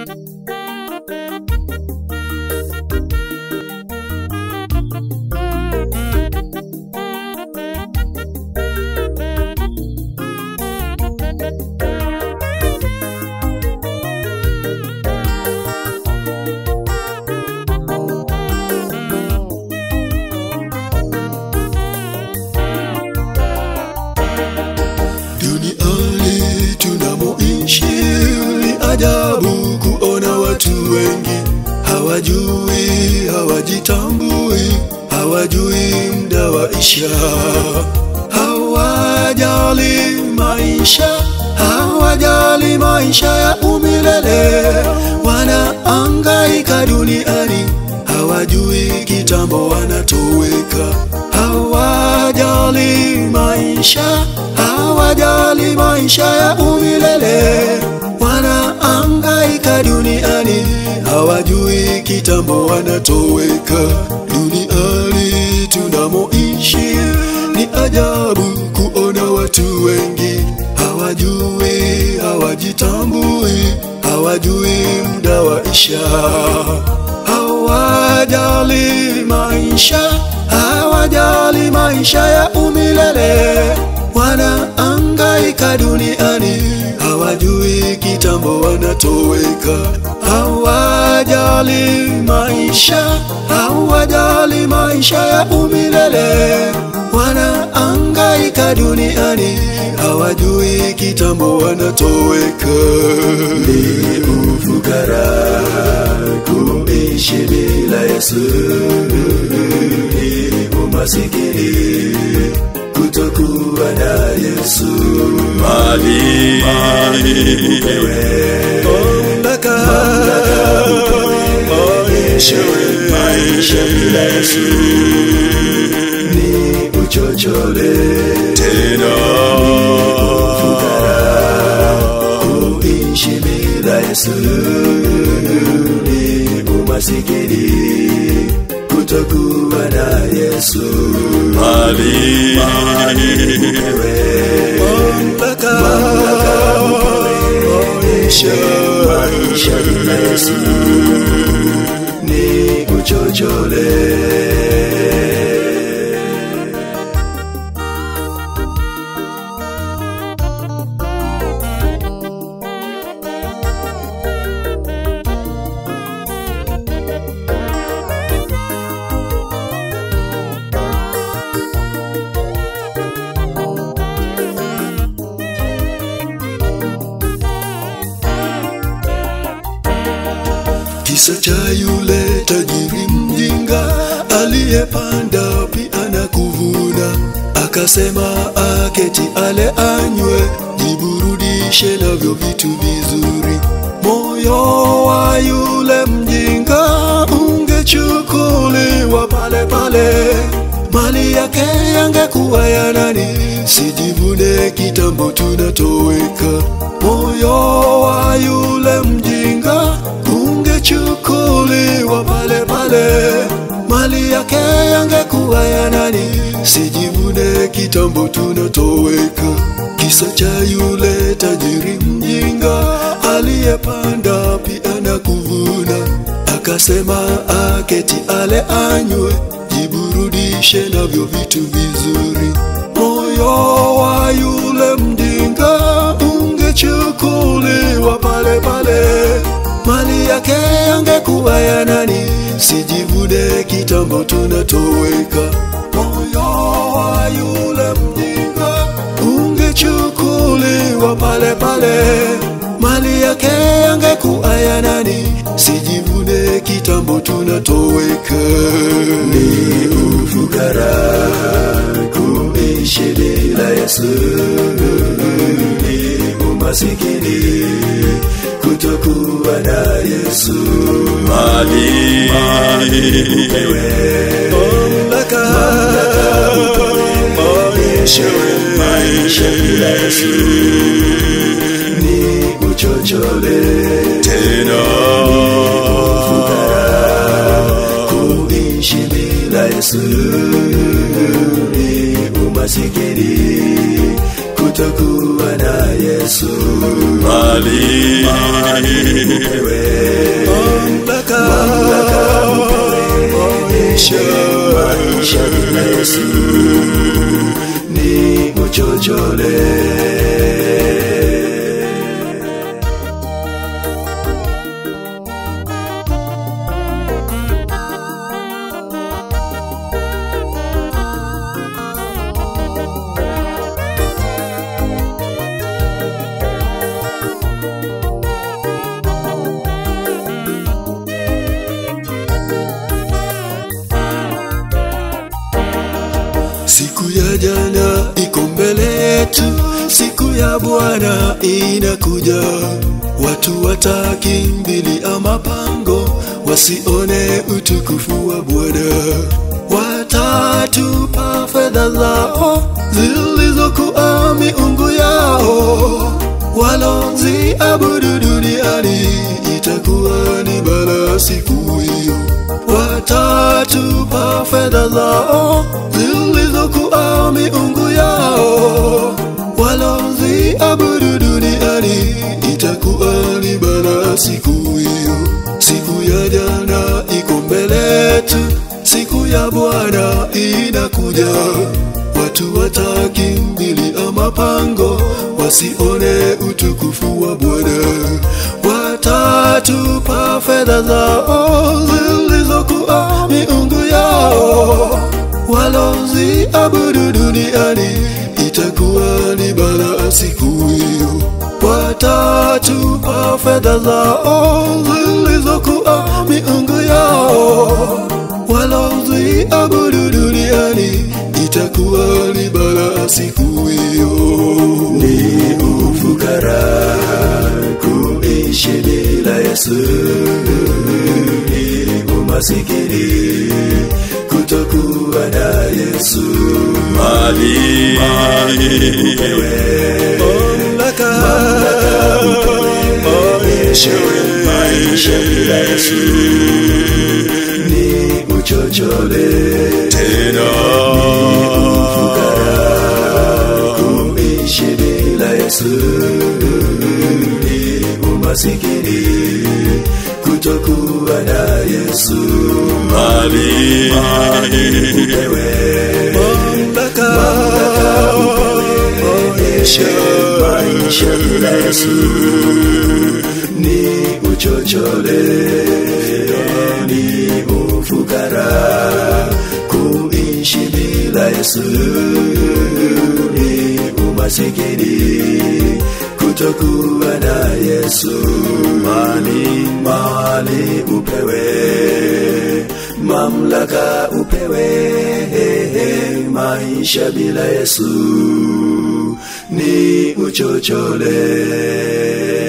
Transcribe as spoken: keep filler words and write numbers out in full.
Ajabu kuona watu wengi hawajui, hawajitambui, hawajui muda waisha, hawajali maisha, hawajali maisha ya umilele, wanaangaika duniani, hawajui kitambo wanatoweka, hawajali maisha, hawajali maisha ya umilele, wanaangaika duniani, hawajui kitambo wanatoweka. Duniani tunamoishi ni ajabu kuona watu wengi hawajui, hawajitambui, hawajui muda waisha, hawajali maisha, hawajali maisha ya umilele, wanaangaika duniani, hawajui kitambo wanatoweka, hawajali maisha, hawajali maisha ya umilele, wanaangaika duniani, hawajui kitambo wanatoweka. Ni ufukara kuishi bila Yesu, ni umasikini kutokuwa na Yesu. Mali, mali upewe, mamlaka, mamlaka upewe, maisha bila Yesu ni uchochole. Tena ufukara kuishi bila Yesu ni umasikini kutokuwa na Yesu. Mali, mali upewe, mamlaka, mamlaka upewe, maisha bila Yesu ni uchochole. Kisa cha yule tajiri mjinga aliyepanda pia na kuvuna, akasema aketi ale anywe, jiburudishe navyo vitu vizuri. Moyo wa yule mjinga ungechukuliwa pale pale, mali yake yangekuwa ya nani? Sijivune kitambo tunatoweka. Moyo wa yule mjinga ungechukuliwa pale pale, mali yake yangekuwa ya nani? Sijivune kitambo tunatoweka. Kisa cha yule tajiri mjinga aliyepanda pia na kuvuna, akasema aketi ale anywe, jiburudishe navyo vitu vizuri. Moyo wa yule mjinga ungechukuliwa pale pale, mali yake yangekuwa ya nani? Sijivune kitambo tunatoweka. Moyo wa yule mjinga ungechukuliwa pale pale, mali yake yangekuwa ya nani? Sijivune kitambo tunatoweka. Ni ufukara kuishi bila Yesu, ni umasikini kutokuwa na Yesu. Mali, mali upewe, mamlaka, mamlaka upewe, maisha bila Yesu ni uchochole. Tena ufukara kuishi bila Yesu ni umasikini kutokuwa na Yesu. Mali, mali upewe, maisha bila Yesu ni uchochole. Siku ya jana iko mbele yetu, siku ya Bwana inakuja. Watu watakimbilia mapango, wasione utukufu wa Bwana. Watatupa fedha zao zilizokuwa miungu yao, waloziabudu duniani, itakuwa ni balaa siku hiyo. Watatupa fedha zao zilizokuwa miungu yao, waloziabudu duniani, itakuwa ni balaa siku hiyo. Siku ya jana iko mbele yetu, siku ya Bwana inakuja. Watu watakimbilia mapango, wasione utukufu wa Bwana. Watatupa fedha zao zilizokuwa miungu yao, waloziabudu duniani, itakuwa ni balaa siku hiyo. Watatupa fedha zao zilizokuwa miungu yao, waloziabudu duniani, itakuwa ni balaa siku hiyo. Ni ufukara kuishi bila Yesu, ni umasikini kutokuwa na Yesu. Mali, mali upewe, mamlaka, mamlaka upewe, maisha bila Yesu ni uchochole. Tena ni ufukara kuishi bila Yesu, ni umasikini kutokuwa na Yesu. Mali, mali upewe, mamlaka, mamlaka upewe, maisha bila Yesu ni uchochole. Ni ufukara kuishi bila Yesu, ni umasikini kutokuwa na Yesu. Mali, mali upewe, mamlaka upewe, maisha bila Yesu ni uchochole.